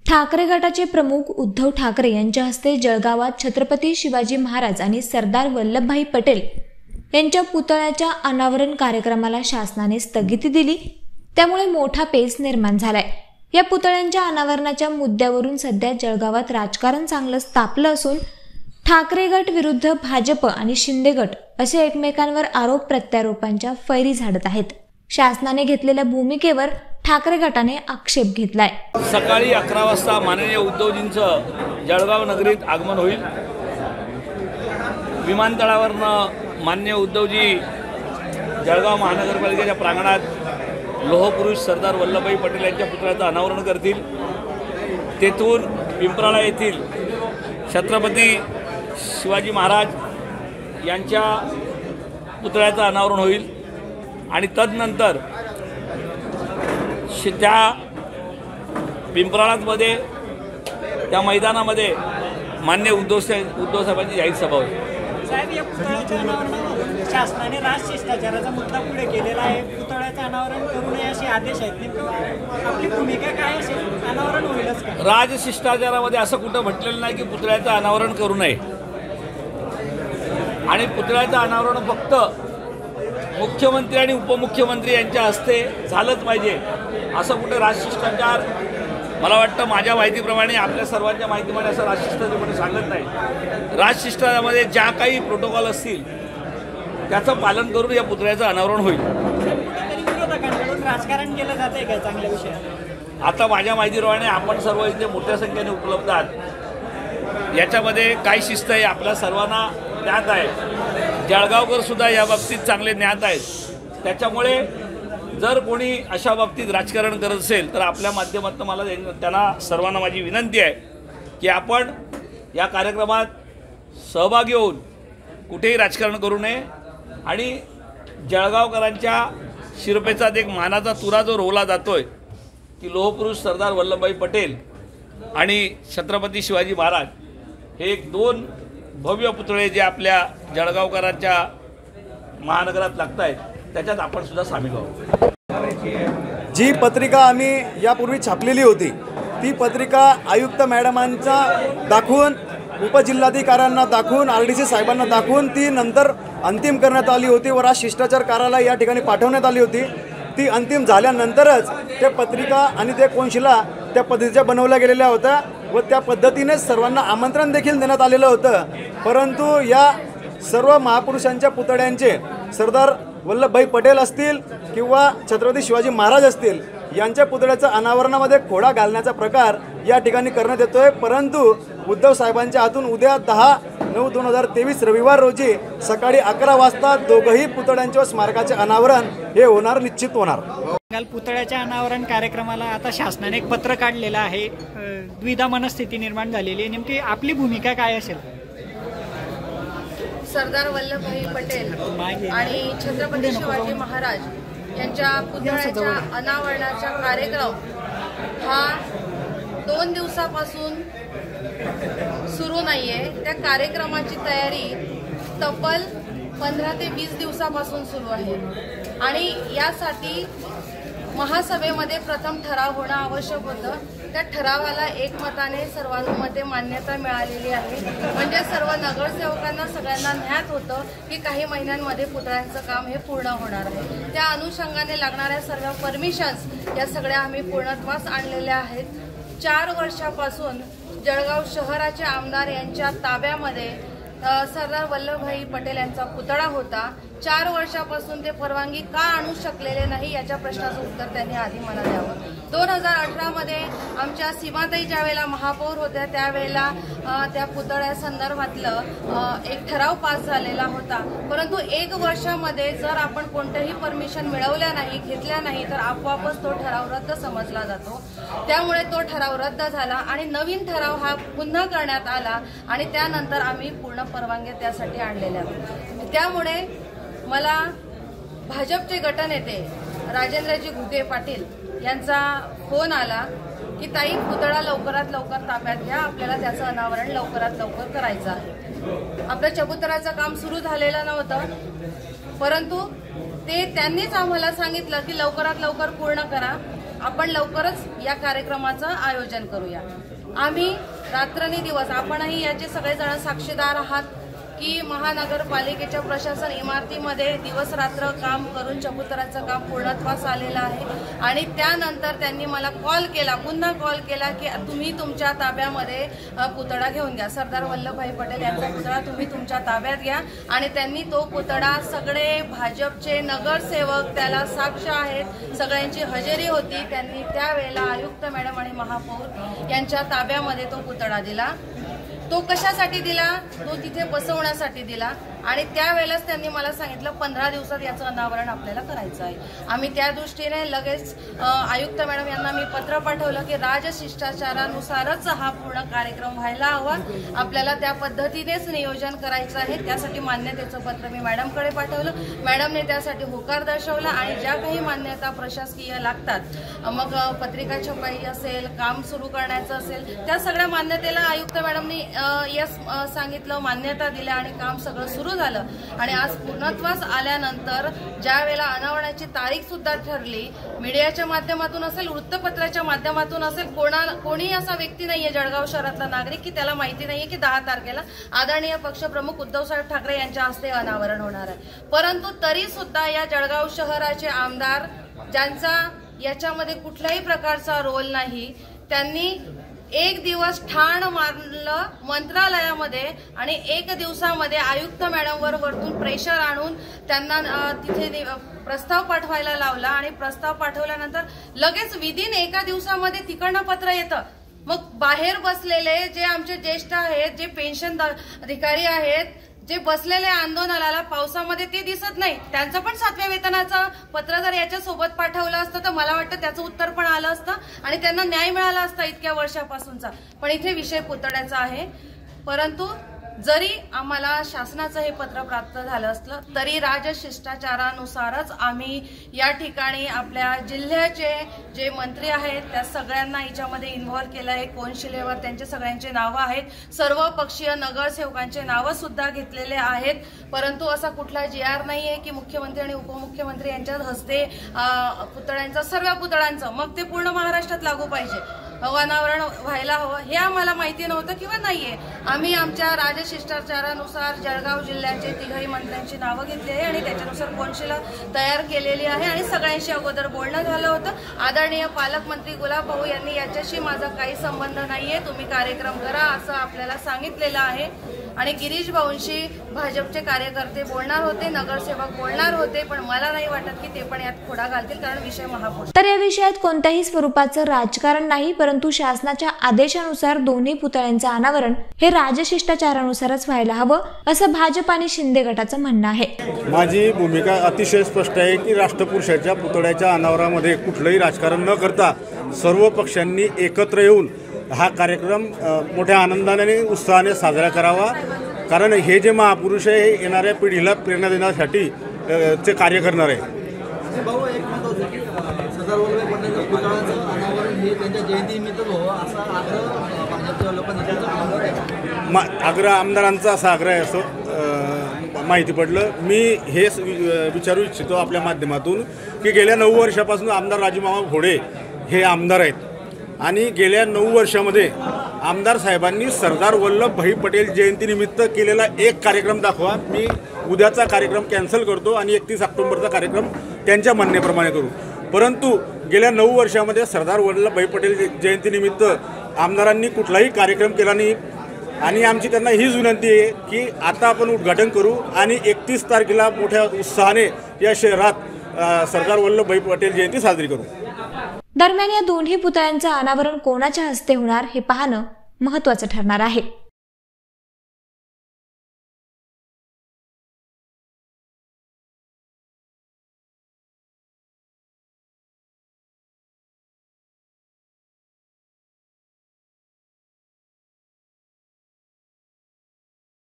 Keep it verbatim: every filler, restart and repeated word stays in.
ठाकरे गटाचे प्रमुख उद्धव ठाकरे यांच्या हस्ते जळगावात छत्रपती शिवाजी महाराज आणि सरदार वल्लभभाई पटेल यांच्या पुतळ्याच्या अनावरण कार्यक्रमाला शासनाने स्थगिती दिली। त्यामुळे मोठा पेच निर्माण झालाय। या पुतळ्यांच्या अनावरणाच्या मुद्द्यावरून सध्या जळगावात राजकारण चांगलंच तापलं असून ठाकरे गट विरुद्ध भाजप आणि शिंदे गट असे एकमेकांवर आरोप प्रत्यारोपांच्या फैरी झाडत आहेत। शासनाने घेतलेल्या भूमिकेवर ठाकरे गटाने आक्षेप घेतलाय। सकाळी अकरा वाजता माननीय उद्धवजींचं जळगाव नगरीत आगमन होईल। विमानतळावरनं माननीय उद्धवजी जळगाव महानगरपालिकेच्या प्रांगणात लोहपुरुष सरदार वल्लभभाई पटेल यांच्या पुतळ्याचं अनावरण करतील। तेथून पिंपराळा येथील छत्रपती शिवाजी महाराज यांच्या पुतळ्याचं अनावरण होईल आणि तदनंतर त्या पिंपराळामध्ये त्या मैदानामध्ये मान्य उद्धव साहेब उद्धव साहेबांची जाहीर सभा होईल। साहेब, या पुतळ्याच्या अनावरणावर शासनाने राजशिष्टाचाराचा मुद्दा पुढे केलेला आहे। पुतळ्याचं अनावरण करू नये असे आदेश आहेत, नेमकं आपली भूमिका काय असेल? अनावरण होईलच का? राजशिष्टाचारामध्ये असं कुठं म्हटलेलं नाही की पुतळ्याचं अनावरण करू नये आणि पुतळ्याचं अनावरण फक्त मुख्यमंत्री आणि उपमुख्यमंत्री यांच्या हस्ते झालंच पाहिजे असं कुठे राजशिष्टाचार, मला वाटतं माझ्या माहितीप्रमाणे आपल्या सर्वांच्या माहितीप्रमाणे असं राजशिष्टाचार कुठे सांगत नाही। राजशिष्टाचारामध्ये ज्या काही प्रोटोकॉल असतील त्याचं पालन करून या पुतळ्याचं अनावरण होईल। राजकारण केलं जातंय काय चांगल्या विषयात? आता माझ्या माहितीप्रमाणे आपण सर्व इथे मोठ्या संख्येने उपलब्ध आहात। याच्यामध्ये काय शिस्त आहे आपल्या सर्वांना ज्ञात आहे। जळगावकर सुद्धा या बाबतीत चांगले ज्ञात आहेत। त्याच्यामुळे जर कोणी अशा बाबतीत राजकारण करत असेल तर आपल्या माध्यमातून मला त्यांना सर्वांना माझी विनंती आहे की आपण या कार्यक्रमात सहभागी होऊन कुठेही राजकारण करू नये आणि जळगावकरांच्या शिरपेचात एक मानाचा तुरा जो रोवला जातोय की लोहपुरुष सरदार वल्लभभाई पटेल आणि छत्रपती शिवाजी महाराज हे एक दोन भव्य पुतळे जे आपल्या जळगावकरांच्या महानगरात लागत आहेत त्याच्यात आपण सुद्धा सामील आहोत। जी पत्रिका आम्ही यापूर्वी छापलेली होती ती पत्रिका आयुक्त मॅडमांचा दाखवून उपजिल्हाधिकाऱ्यांना दाखवून आर डी सी साहेबांना दाखवून ती नंतर अंतिम करण्यात आली होती व राज शिष्टाचार कार्यालय या ठिकाणी पाठवण्यात आली होती। ती अंतिम झाल्यानंतरच ते पत्रिका आणि ते कोनशिला त्या पद्धतीच्या बनवल्या गेलेल्या होत्या व त्या पद्धतीनेच सर्वांना आमंत्रण देखील देण्यात आलेलं होतं। परंतु या सर्व महापुरुषांच्या पुतळ्यांचे सरदार वल्लभभाई पटेल असतील किंवा छत्रपती शिवाजी महाराज असतील यांच्या पुतळ्याचं अनावरणामध्ये खोडा घालण्याचा प्रकार या ठिकाणी करण्यात येतोय। परंतु उद्धव साहेबांच्या हातून उद्या दहा नऊ दोन हजार तेवीस रविवार रोजी सकाळी अकरा वाजता दोघंही पुतळ्यांच्या स्मारकाचे अनावरण हे होणार, निश्चित होणार। पुतळ्याच्या अनावरण कार्यक्रमाला आता शासनाने एक पत्र काढलेलं आहे। द्विधा मनस्थिती निर्माण झालेली आहे, नेमकी आपली भूमिका काय असेल? सरदार वल्लभभाई पटेल आणि छत्रपती शिवाजी महाराज यांच्या पुतळ्याच्या अनावरणाचा कार्यक्रम हा दोन दिवसापासून सुरू नाहीये। त्या कार्यक्रमाची तयारी तब्बल पंधरा ते वीस दिवसापासून सुरू आहे आणि यासाठी महासभेमध्ये प्रथम ठराव होणं आवश्यक होतं। त्या ठरावाला एकमताने सर्वानुमते मान्यता मिळालेली आहे, म्हणजे सर्व नगरसेवकांना सगळ्यांना ज्ञात होतं की काही महिन्यांमध्ये पुतळ्यांचं काम हे पूर्ण होणार आहे। त्या अनुषंगाने लागणाऱ्या सर्व परमिशन्स या सगळ्या आम्ही पूर्णत्वास आणलेल्या आहेत। चार वर्षापासून जळगाव शहराचे आमदार यांच्या ताब्यामध्ये सरदार वल्लभभाई पटेल यांचा पुतळा होता। चार वर्षापासून ते परवानगी का आणू शकलेले नाही याच्या प्रश्नाचं उत्तर त्यांनी आधी मला द्यावं। दोन हजार अठरा मध्ये आमच्या सीमाताई ज्या वेळेला महापौर होत्या त्यावेळेला त्या पुतळ्या संदर्भातलं एक ठराव पास झालेला होता, परंतु एक वर्षामध्ये जर आपण कोणत्याही परमिशन मिळवल्या नाही घेतल्या नाही तर आपोआपच तो ठराव रद्द समजला जातो। त्यामुळे तो ठराव रद्द झाला आणि नवीन ठराव हा पुन्हा करण्यात आला आणि त्यानंतर आम्ही पूर्ण परवानगी त्यासाठी आणलेल्या। त्यामुळे मला भाजपचे गटनेते राजेंद्रजी घुगे पाटील यांचा फोन आला की ताई पुतळा लवकरात लवकर ताब्यात घ्या, आपल्याला त्याचं अनावरण लवकरात लवकर करायचं आहे। आपलं चबुतराचं काम सुरू झालेलं नव्हतं, परंतु ते त्यांनीच आम्हाला सांगितलं की लवकरात लवकर पूर्ण करा। आपण लवकरच या कार्यक्रमाचं आयोजन करूया। आम्ही रात्रंदिवस आपणही याचे सगळेजण साक्षीदार आहात की महानगरपालिकेच्या प्रशासन इमारतीमध्ये दिवस रात्र काम करून चबुतराचं काम पूर्णत्वास आलेलं आहे आणि त्यानंतर त्यांनी मला कॉल केला, पुन्हा कॉल केला की तुम्ही तुमच्या ताब्यामध्ये पुतळा घेऊन घ्या, सरदार वल्लभभाई पटेल यांचा पुतळा तुम्ही तुमच्या ताब्यात घ्या। आणि त्यांनी तो पुतळा, सगळे भाजपचे नगरसेवक त्याला साक्ष आहेत, सगळ्यांची हजेरी होती, त्यांनी त्यावेळेला आयुक्त मॅडम आणि महापौर यांच्या ताब्यामध्ये तो पुतळा दिला। तो कशासाठी दिला? तो तिथे बसवण्यासाठी दिला आणि त्यावेळेस त्यांनी मला सांगितलं पंधरा दिवसात याचं अनावरण आपल्याला करायचं आहे। आम्ही त्या दृष्टीने लगेच आयुक्त मॅडम यांना मी पत्र पाठवलं की राजशिष्टाचारानुसारच हा पूर्ण कार्यक्रम व्हायला हवा, आपल्याला त्या पद्धतीनेच नियोजन करायचं आहे। त्यासाठी मान्यतेचं पत्र मी मॅडमकडे पाठवलं, मॅडमने त्यासाठी होकार दर्शवला आणि ज्या काही मान्यता प्रशासकीय लागतात, मग पत्रिका छपाई असेल, काम सुरू करण्याचं असेल, त्या सगळ्या मान्यतेला आयुक्त मॅडमनी यस सांगितलं, मान्यता दिल्या आणि काम सगळं सुरू झालं। आणि आज पूर्णत्वास आल्यानंतर ज्या वेळेला अनावरणाची तारीख सुद्धा ठरली, मीडियाच्या माध्यमातून असेल, वृत्तपत्राच्या माध्यमातून असेल, कोणा कोणी असा व्यक्ती नाहीये जळगाव शहरातला नागरिक की त्याला माहिती नाहीये की दहा तारखेला आदरणीय पक्षप्रमुख उद्धवसाहेब ठाकरे यांच्या हस्ते अनावरण होणार आहे। परंतु तरी सुद्धा या जळगाव शहराचे आमदार, ज्यांचा याच्यामध्ये कुठल्याही प्रकारचा रोल नाही, त्यांनी एक दिवस ठाण मारलं मंत्रालयामध्ये आणि एक दिवसामध्ये आयुक्त मॅडमवर वरतून प्रेशर आणून त्यांना तिथे प्रस्ताव पाठवायला लावला आणि प्रस्ताव पाठवल्यानंतर लगेच विदिन एका दिवसामध्ये तिकडनं पत्र येतं। मग बाहेर बसलेले जे आमचे ज्येष्ठ आहेत, जे पेन्शन अधिकारी आहेत, जे बसलेले आंदोलनाला पावसामध्ये, ते दिसत नाही। त्यांचं पण सातव्या वेतनाचं पत्र जर याच्या सोबत पाठवलं असतं तर मला वाटतं त्याचं उत्तर पण आलं असतं आणि त्यांना न्याय मिळाला असता इतक्या वर्षापासूनचा। पण इथे विषय पुतळ्याचा आहे। परंतु जरी आम्हाला शासनाचं हे पत्र प्राप्त झालं असलं तरी राजशिष्टाचारानुसारच आम्ही या ठिकाणी आपल्या जिल्ह्याचे जे मंत्री आहेत त्या सगळ्यांना याच्यामध्ये इन्व्हॉल्व केलं आहे। कोनशिलेवर त्यांचे सगळ्यांचे नावं आहेत, सर्व पक्षीय नगरसेवकांचे नावं सुद्धा घेतलेले आहेत। परंतु असा कुठला जी आर नाहीये की मुख्यमंत्री आणि उपमुख्यमंत्री यांच्या हस्ते पुतळ्यांचं, सर्व पुतळ्यांचं, मग ते पूर्ण महाराष्ट्रात लागू पाहिजे, अनावरण व्हायला हवं, हे आम्हाला माहिती नव्हतं किंवा नाहीये। आम्ही आमच्या राजशिष्टाचारानुसार जळगाव जिल्ह्याचे तिघही मंत्र्यांची नावं घेतली आहे आणि त्याच्यानुसार कोनशिला तयार केलेली आहे आणि सगळ्यांशी अगोदर बोलणं झालं होतं। आदरणीय पालकमंत्री गुलाब भाऊ यांनी याच्याशी माझा काही संबंध नाहीये, तुम्ही कार्यक्रम करा असं आपल्याला सांगितलेलं आहे। आणि गिरीश भाऊंशी भाजपचे कार्यकर्ते बोलणार होते, नगरसेवक बोलणार होते, पण मला नाही वाटत की ते पण यात खोडा घालतील, कारण विषय महापूर। तर या विषयात कोणत्याही स्वरूपाचं राजकारण नाही, परंतु शासनाच्या आदेशानुसार दोन्ही पुतळ्यांचं अनावरण हे राजशिष्टाचारानुसारच व्हायला हवं, असं भाजप आणि शिंदे गटाचं म्हणणं आहे। माझी भूमिका अतिशय स्पष्ट आहे की राष्ट्रपुरुषाच्या पुतळ्याच्या अनावरामध्ये कुठलंही राजकारण न करता सर्व पक्षांनी एकत्र येऊन हा कार्यक्रम मोठ्या आनंदाने आणि उत्साहाने साजरा करावा, कारण हे जे महापुरुष आहे हे येणाऱ्या पिढीला प्रेरणा देण्यासाठी ते कार्य करणार आहे। भाऊ, एक मत होतं की सरदार वल्लभभाई पटेलच्या पुतळ्याचं अनावरण हे त्यांच्या जयंतीनिमित्त व्हावं असा आग्रह भाजपच्या लोकांनी, आग्रह आमदारांचा असा आग्रह आहे असं माहिती पडलं। मी हे विचारू इच्छितो आपल्या माध्यमातून की गेल्या नऊ वर्षापासून आमदार राजूमामा घोडे हे आमदार आहेत आणि गेल्या नऊ वर्षामध्ये आमदार साहेबांनी सरदार वल्लभभाई पटेल जयंतीनिमित्त केलेला एक कार्यक्रम दाखवा। मी उद्याचा कार्यक्रम कॅन्सल करतो आणि एकतीस ऑक्टोबरचा कार्यक्रम त्यांच्या म्हणण्याप्रमाणे करू। परंतु गेल्या नऊ वर्षामध्ये सरदार वल्लभभाई पटेल जयंतीनिमित्त आमदारांनी कुठलाही कार्यक्रम केला नाही आणि आमची त्यांना हीच विनंती आहे की आता आपण उद्घाटन करू आणि एकतीस तारखेला मोठ्या उत्साहाने या शहरात सरदार वल्लभभाई पटेल जयंती साजरी करू। दरम्यान या दोन्ही पुतळ्यांचं अनावरण कोणाच्या हस्ते होणार हे पाहणं महत्त्वाचं ठरणार आहे।